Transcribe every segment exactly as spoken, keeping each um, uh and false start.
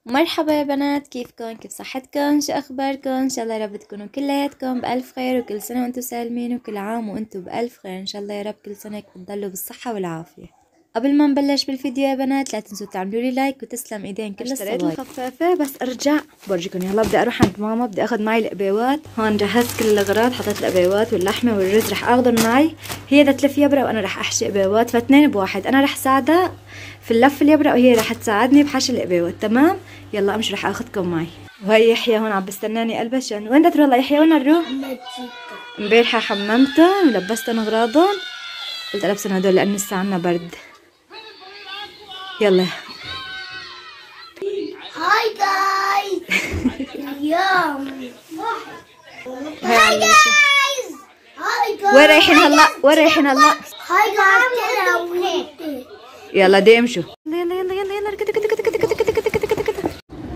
مرحبا يا بنات، كيفكن؟ كيف صحتكن؟ شو اخباركن؟ ان شاء الله يا رب تكونوا كلياتكم بالف خير، وكل سنه وانتم سالمين، وكل عام وانتم بالف خير ان شاء الله يا رب. كل سنه تضلوا بالصحه والعافيه. قبل ما نبلش بالفيديو يا بنات لا تنسوا تعملوا لي لايك وتسلم ايدين كل الصبايا. اشتريت الخفافه بس ارجع بورجيكم. يلا بدي اروح عند ماما، بدي اخذ معي القبيوات. هون جهزت كل الاغراض، حطيت القبيوات واللحمه والرز رح اخذهم معي. هي بدها تلف يبرة وانا رح احشي قبيوات، فاثنين بواحد. انا رح ساعدها في اللف اليبرة وهي رح تساعدني بحشي القبيوات. تمام يلا امشي رح اخذكم معي. وهي يحيى هون عم بستناني البس. شان وين بدها تروح؟ والله يحيى وين نروح؟ امبارحه حممتهم ولبستهم اغراضهم، قلت البسهم هدول لانه لسه عنا برد. يلا هاي جايز. اليوم هاي جايز. هاي جايز. وين رايحين هلا؟ وين رايحين هلا؟ هاي جايز. يلا دي امشوا. يلا يلا يلا يلا يلا ركض ركض ركض ركض ركض ركض ركض ركض.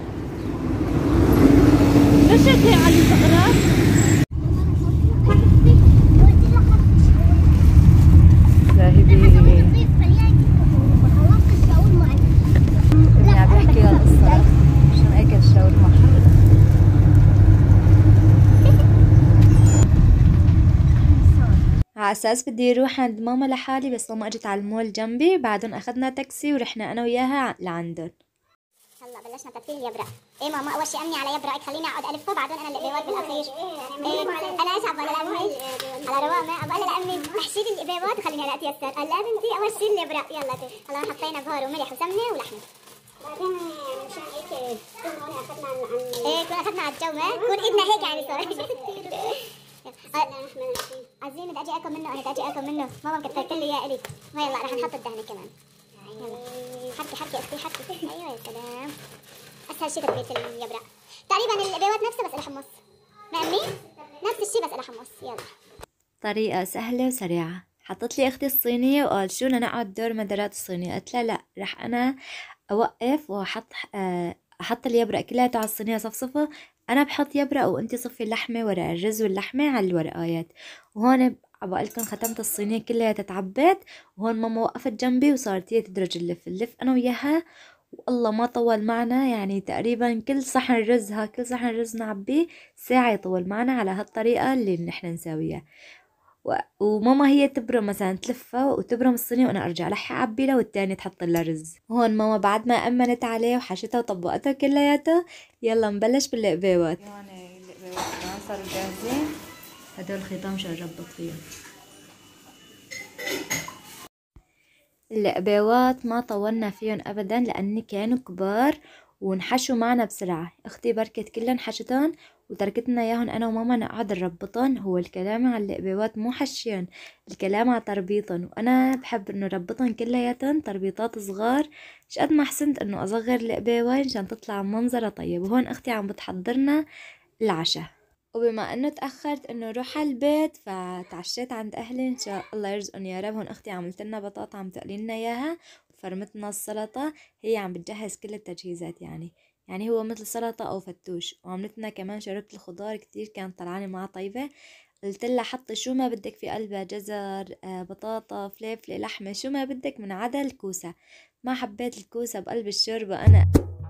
ليش هيك على الفقرات؟ ذاهبي. ابني عم يحكي لها القصة عشان اكل الشاورما. على اساس بدي اروح عند ماما لحالي، بس ماما اجت على المول جنبي، بعدين اخذنا تاكسي ورحنا انا وياها لعندهم. هلا بلشنا ترتيب اليبرق. ايه ماما اول شيء امني على يبرق، خليني اقعد الفه بعدين انا القبيوات بالاخير. ايه انا ايش عبالي لامي على رواقه عبالي لامي احشي لي القبيوات وخليني هلا اتيسر. قال لا بنتي اول شيء اليبرق. يلا هلا حطينا بهار وملح وسمنه ولحمه. بعدين يعني مشان هيك كنا اخذنا عن ايه كنا اخذنا على الجو ما كون ايدنا هيك يعني صار. عايزين بدي اجي اكل منه، انا بدي اجي اكل منه. ماما مكترت لي اياه الي. يلا رح نحط الدهنه كمان. يلا حكي حكي اختي حكي. ايوه يا سلام. اسهل شيء تربيه اليبرق تقريبا القبيوات نفسها بس لها حمص. ما امي نفس الشيء بس لها حمص. يلا طريقة سهلة وسريعة. حطت لي اختي الصينية وقال شو بدنا نقعد دور مدارات الصينية. قلت لها لا، رح انا اوقف واحط احط اليبرق كلها على الصينية صفصفة. انا بحط يبرق وانتي صفي اللحمة ورق الرز واللحمة على الورقايات. وهون عبالكم ختمت الصينية كلها تتعبت. وهون ماما وقفت جنبي وصارت هي تدرج اللف اللف انا وياها. والله ما طول معنا، يعني تقريبا كل صحن رز ها كل صحن رز نعبيه ساعة يطول معنا على هالطريقة اللي نحن نساويها. و... وماما هي تبرم مثلا تلفها وتبرم الصينية وانا ارجع لح اعبي لها والتانية تحط لها رز. هون ماما بعد ما امنت عليه وحشتها وطبقتها كلياتها. يلا نبلش بالقبيوات. هون القبيوات كمان صاروا جاهزين، هدول الخيطان مشان نربط فيهم. القبيوات ما طولنا فيهم ابدا لاني كانوا كبار ونحشوا معنا بسرعة. اختي بركت كلن حشتهم وتركتنا اياهم انا وماما نقعد نربطهم. هو الكلام على القبيوات مو حشيهم، الكلام على تربيطهم، وانا بحب انه ربطهم كلياتهم تربيطات صغار. مش قد ما حسنت انه اصغر القبيوات عشان تطلع منظرها طيب. وهون اختي عم بتحضرنا العشاء، وبما انه تاخرت انه روح على البيت فتعشيت عند اهلي ان شاء الله يرزقهم يا رب. هون اختي عملت لنا بطاطا عم تقلي لنا اياها وفرمت لنا السلطه. هي عم بتجهز كل التجهيزات يعني يعني هو مثل سلطه او فتوش. وعملت لنا كمان شوربه الخضار كتير كانت طلعانه معها طيبه. قلت لها حطي شو ما بدك في قلبها، جزر آه، بطاطا فلفله لحمه شو ما بدك من عدا الكوسه. ما حبيت الكوسه بقلب الشوربه انا.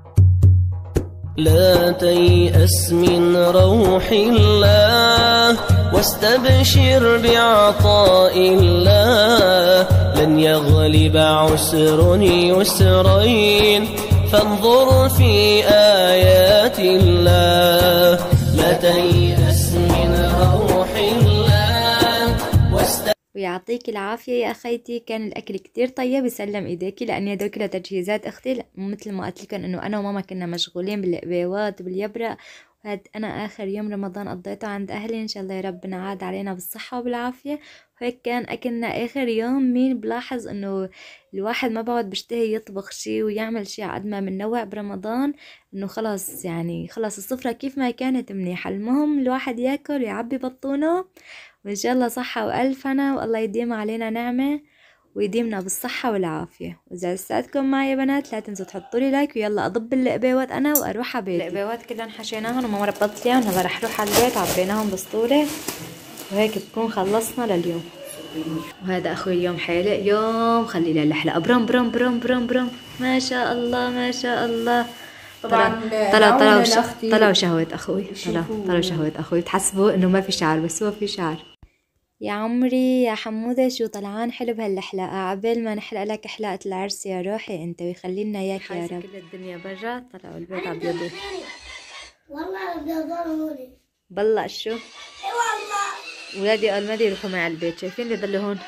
لا تيأس من روح الله واستبشر بعطاء الله. لن يغلب عسر يسرين فانظر في آيات الله. لا تيأس من روح الله واستبشر. ويعطيك العافية يا أخيتي، كان الأكل كتير طيب يسلم إيديكي، لأن هدول كلها تجهيزات أختي. مثل ما قلت لكم إنه أنا وماما كنا مشغولين بالقبيوات وباليبرق. وهاد أنا آخر يوم رمضان قضيته عند أهلي، إن شاء الله يا ربنا عاد علينا بالصحة وبالعافية. وهيك كان أكلنا آخر يوم. مين بلاحظ إنه الواحد ما بعد بيشتهي يطبخ شي ويعمل شي قد ما بنوع برمضان، إنه خلاص يعني خلاص السفرة كيف ما كانت منيحة. المهم الواحد ياكل ويعبي بطونه، وإن شاء الله صحة وألف هنا، والله يديم علينا نعمة ويديمنا بالصحة والعافية. وإذا استأذكم معي يا بنات لا تنسوا تحطوا لي لايك، ويلا أضب القبيوات أنا وأروح على بيتي. القبيوات كلهم حشيناهم وماما ربطت ليهم. هلا رح روح على البيت عبيناهم بسطورة، وهيك بكون خلصنا لليوم. وهذا أخوي اليوم حالق يوم خلي له الحلقة برم برم برم برم برم. ما شاء الله ما شاء الله. طبعا طلعوا طلعوا ش... لأختي طلعوا شهوة اخوي، طلعوا يشوفوا- طلعوا شهوة اخوي، بتحسبوا انه ما في شعر بس هو في شعر. يا عمري يا حمودة شو طلعان حلو بهالحلاقة، عبال ما نحلق لك حلاقة العرس يا روحي انت ويخلي لنا اياك يا رب. كل الدنيا برا، طلعوا البيت عم بيضوي. والله بدي اضلوني. بالله شو اي والله. ولادي قال ما بدي يروحوا معي على البيت، شايفين اللي ضلوا هون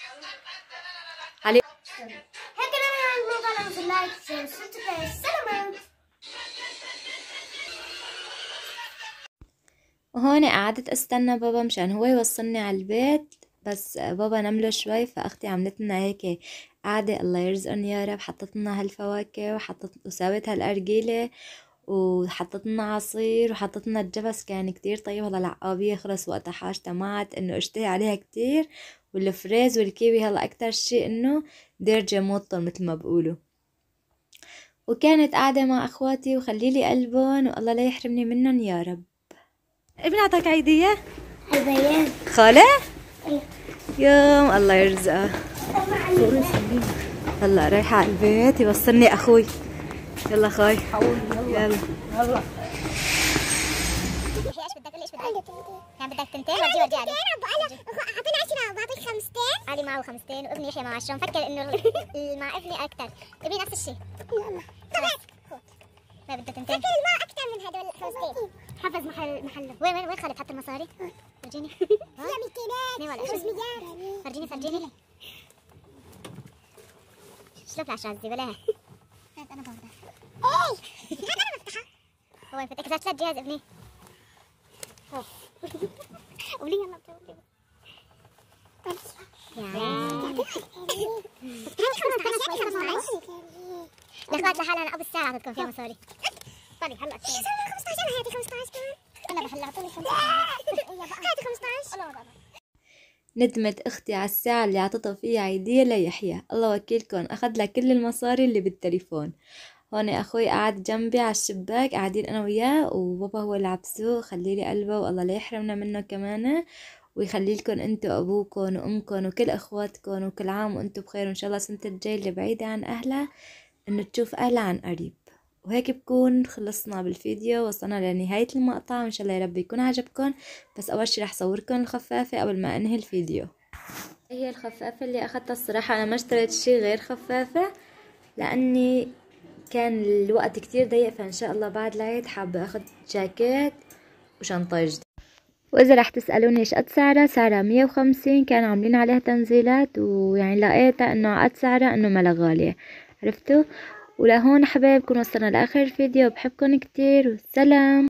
علي. هيك انا يعني مو طالعه في اللايك شير سبسكرايب سلامات. وهون قعدت استنى بابا مشان هو يوصلني على البيت، بس بابا نمله شوي فاختي عملت لنا هيك قعدة الله يرزقن يا رب، حطت لنا هالفواكه وحطت وساوت هالأرجيلة وحطت لنا عصير وحطت لنا الجبس كان كتير طيب. هلا العقابية خلص وقتها حاجتها معت انه اشتهي عليها كتير، والفريز والكيوي هلا اكتر شي انه درجة موطن مثل ما بقولوا. وكانت قاعدة مع اخواتي وخليلي قلبن والله لا يحرمني منن يا رب. ابن اعطاك عيدية البيان. خالة يوم الله يرزقها. هلا رايحة على البيت يوصلني اخوي. يلا خاي يلا يلا ايش بدك قولي ايش بدك؟ يعني بدك تنتين ورجي ورجي علي. اعطيني عشرة بعطيك خمستين. علي معه خمستين وابني يحيى معه عشرة، مفكر انه ال- مع ابني اكثر، ابني نفس الشيء. يلا طيب ما بدك تنتين؟ فكر الماء اكثر من هدول خمستين. حفظ محل محله. وين وين وين خالد حط المصاري؟ فرجيني. يا ميتينات خمسميات. فرجيني فرجيني شلون في عشرة الزبالة؟ انا باخذها. ايه هذا انا بفتحها. هو وين بدك ثلاث جهاز ابني؟ قولي يلا بتقولي. الاخوات لحالها انا ابو الساعه اعطيتكم فيها مصاري. طيب هلا خمسة عشر هاتي خمسة عشر كمان. يلا هلا اعطوني خمسة عشر. هاتي خمسة عشر. ندمت اختي على الساعة اللي عطتها فيها عيدية ليحيى، الله وكيلكن اخذ لها كل المصاري اللي بالتليفون. هون اخوي قاعد جنبي على الشباك قاعدين انا وياه، وبابا هو اللي عم بسوق خليلي قلبه والله لا يحرمنا منه كمان، ويخلي لكم انتو ابوكم وامكم وكل اخواتكم، وكل عام وانتو بخير، وان شاء الله سنة الجاي اللي بعيدة عن اهلها انه تشوف اهلها عن قريب. وهيك بكون خلصنا بالفيديو، وصلنا لنهاية المقطع، وان شاء الله يا رب يكون عجبكم. بس اول شي رح صوركم الخفافة قبل ما انهي الفيديو. هي الخفافة اللي اخذتها الصراحة انا ما اشتريت شي غير خفافة لاني كان الوقت كتير ضيق، فان شاء الله بعد العيد حابة اخذ جاكيت وشنطة جديدة. واذا رح تسألوني ايش قد سعرها، سعرها مية وخمسين، كانوا عاملين عليها تنزيلات ويعني لقيتها انه قد سعرها انه ملا غالية، عرفتوا. ولهون حبايب كون وصلنا لاخر الفيديو، بحبكم كتير والسلام.